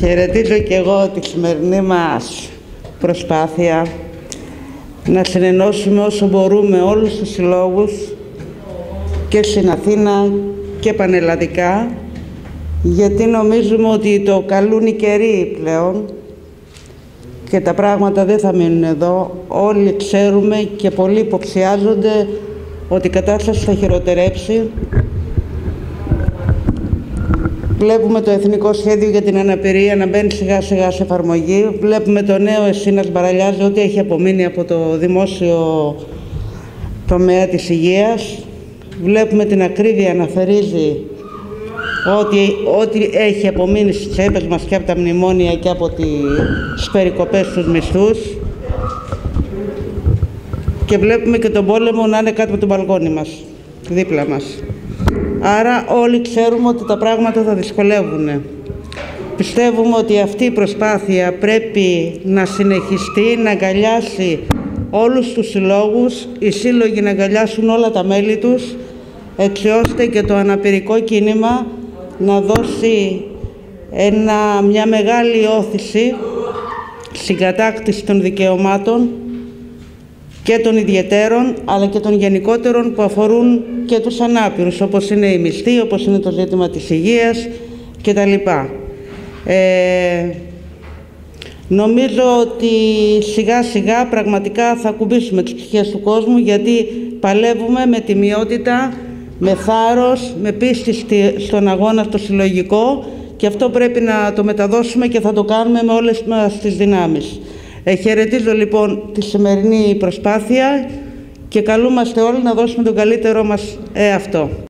Χαιρετίζω και εγώ τη σημερινή μας προσπάθεια να συνενώσουμε όσο μπορούμε όλους τους συλλόγους και στην Αθήνα και πανελλαδικά, γιατί νομίζουμε ότι το καλούν οι καιροί πλέον και τα πράγματα δεν θα μείνουν εδώ. Όλοι ξέρουμε και πολλοί υποψιάζονται ότι η κατάσταση θα χειροτερέψει. Βλέπουμε το Εθνικό Σχέδιο για την Αναπηρία να μπαίνει σιγά σιγά σε εφαρμογή. Βλέπουμε το νέο ΕΣΥ να σμπαραλιάζει ό,τι έχει απομείνει από το δημόσιο τομέα της υγείας. Βλέπουμε την ακρίβεια να θερίζει ό,τι έχει απομείνει στις τσέπες μας και από τα μνημόνια και από τις περικοπές στους μισθούς. Και βλέπουμε και τον πόλεμο να είναι κάτω από τον μπαλκόνι μας, δίπλα μας. Άρα όλοι ξέρουμε ότι τα πράγματα θα δυσκολεύουν. Πιστεύουμε ότι αυτή η προσπάθεια πρέπει να συνεχιστεί, να αγκαλιάσει όλους τους συλλόγους, οι σύλλογοι να αγκαλιάσουν όλα τα μέλη τους, έτσι ώστε και το αναπηρικό κίνημα να δώσει μια μεγάλη όθηση στην κατάκτηση των δικαιωμάτων και των ιδιαιτέρων, αλλά και των γενικότερων που αφορούν και τους ανάπηρους, όπως είναι η μισθή, όπως είναι το ζήτημα της υγείας κτλ. Νομίζω ότι σιγά σιγά πραγματικά θα ακουμπήσουμε τις ψυχές του κόσμου, γιατί παλεύουμε με τιμιότητα, με θάρρος, με πίστη στον αγώνα στο συλλογικό, και αυτό πρέπει να το μεταδώσουμε και θα το κάνουμε με όλες μας τις δυνάμεις. Χαιρετίζω λοιπόν τη σημερινή προσπάθεια και καλούμαστε όλοι να δώσουμε τον καλύτερό μας εαυτό.